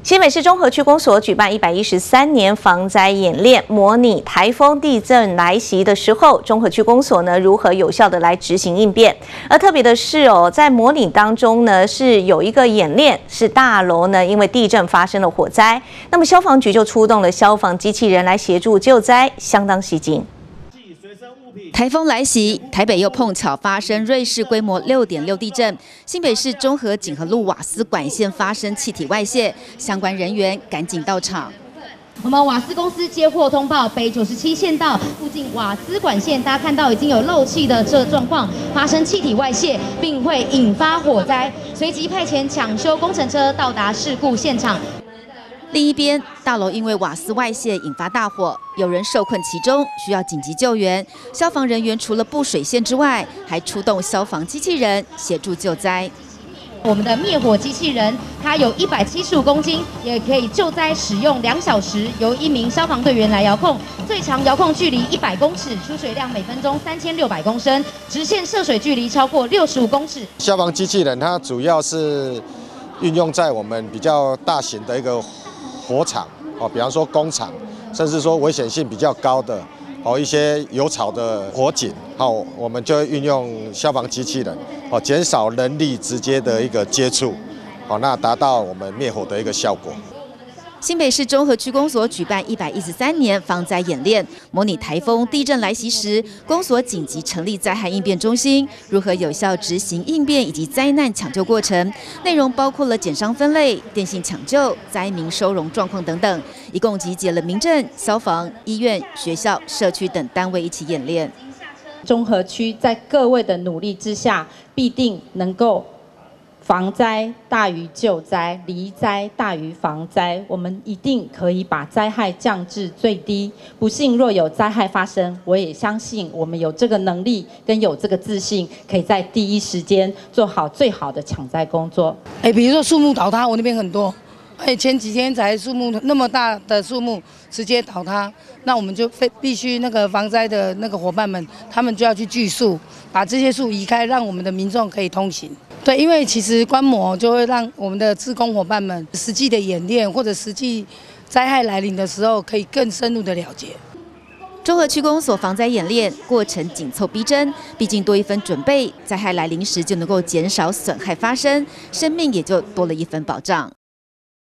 新北市中和区公所举办113年防灾演练，模拟台风、地震来袭的时候，中和区公所呢如何有效的来执行应变。而特别的是在模拟当中呢是有一个演练，是大楼呢因为地震发生了火灾，那么消防局就出动了消防机器人来协助救灾，相当吸睛。 台风来袭，台北又碰巧发生瑞士规模6.6地震，新北市中和锦和路瓦斯管线发生气体外泄，相关人员赶紧到场。 我们瓦斯公司接获通报，北97线道附近瓦斯管线，大家看到已经有漏气的这状况，发生气体外泄，并会引发火灾，随即派遣抢修工程车到达事故现场。 另一边，大楼因为瓦斯外泄引发大火，有人受困其中，需要紧急救援。消防人员除了布水线之外，还出动消防机器人协助救灾。 我们的灭火机器人，它有175公斤，也可以救灾使用2小时，由1名消防队员来遥控，最长遥控距离100公尺，出水量每分钟3600公升，直线涉水距离超过65公尺。 消防机器人它主要是运用在我们比较大型的一个 火场比方说工厂，甚至说危险性比较高的一些有草的火警，我们就会运用消防机器人减少人力直接的一个接触，那达到我们灭火的一个效果。 新北市中和区公所举办113年防灾演练，模拟台风、地震来袭时，公所紧急成立灾害应变中心，如何有效执行应变以及灾难抢救过程。内容包括了减伤分类、电信抢救、灾民收容状况等等，一共集结了民政、消防、医院、学校、社区等单位一起演练。 中和区在各位的努力之下，必定能够 防灾大于救灾，离灾大于防灾。我们一定可以把灾害降至最低。不幸若有灾害发生，我也相信我们有这个能力跟有这个自信，可以在第一时间做好最好的抢灾工作。 比如说树木倒塌，我那边很多。前几天才树木那么大的树木直接倒塌，那我们就必须那个防灾的那个伙伴们，他们就要去锯树，把这些树移开，让我们的民众可以通行。 对，因为其实观摩就会让我们的志工伙伴们实际的演练，或者实际灾害来临的时候，可以更深入的了解。 中和区公所防灾演练过程紧凑逼真，毕竟多一分准备，灾害来临时就能够减少损害发生，生命也就多了一分保障。